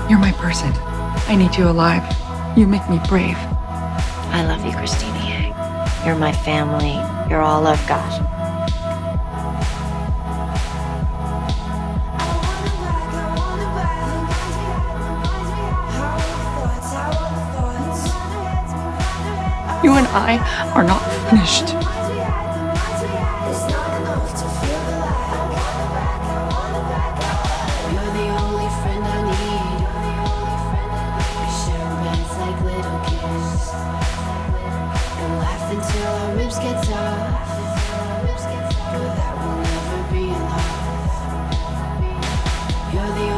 You're my person. I need you alive. You make me brave. I love you, Cristina. You're my family. You're all I've got. You and I are not finished. You're the only friend I need. We share beds like little kids and laugh until our ribs get tough. But that will never be enough. You're the